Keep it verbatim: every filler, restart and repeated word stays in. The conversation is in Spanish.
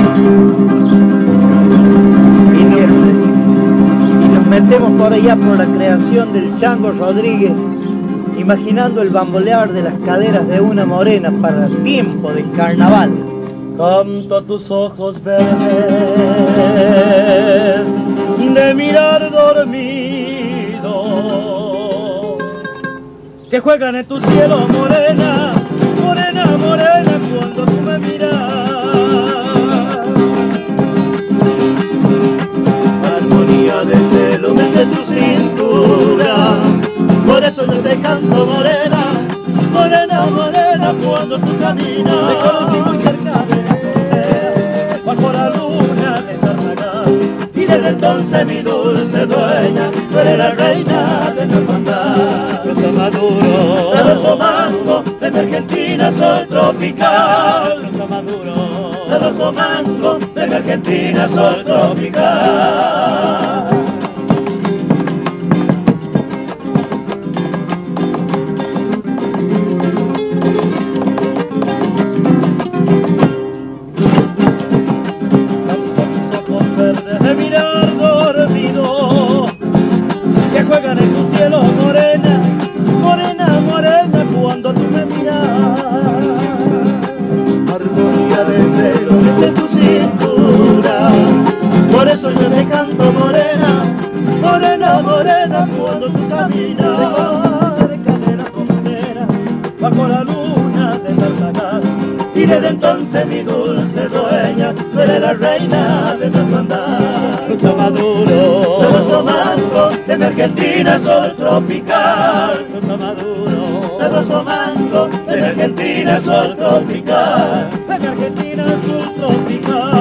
Y nos metemos por allá por la creación del Chango Rodríguez, imaginando el bambolear de las caderas de una morena para el tiempo del carnaval. Canto a tus ojos verdes de mirar dormido, que juegan en tu cielo, morena, morena, morena, cuando tú me miras. Armonía de celo mece tu cintura, por eso yo te canto, morena, morena, morena, cuando tú caminas. Te conocí muy cerca de él, bajo la luna de carnaval, y desde entonces mi dulce dueña, tú eres la reina de mi hermandad. Fruto maduro, sabroso mango, de mi Argentina sol tropical. Fruto maduro, sabroso mango, de mi Argentina sol tropical. De mirar dormido, que juegan en tu cielo, morena, morena, morena, cuando tú me miras. Armonía de celo mece tu cintura, por eso yo te canto, morena, morena, morena, cuando tú caminas. Cerca de la frontera, bajo la luna de carnaval, y desde entonces mi dulce dueña, tú eres la reina de mi hermandad. Fruto maduro, sabroso mango, de mi Argentina sol tropical. Fruto maduro, sabroso mango, de mi Argentina sol tropical. De mi Argentina sol tropical.